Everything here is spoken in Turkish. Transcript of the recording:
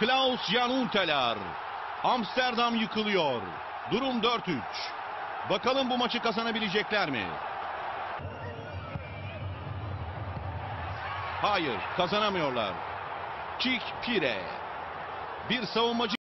Klaus-Jan Huntelaar. Amsterdam yıkılıyor. Durum 4-3. Bakalım bu maçı kazanabilecekler mi? Hayır, kazanamıyorlar. Kik Pire. Bir savunmacı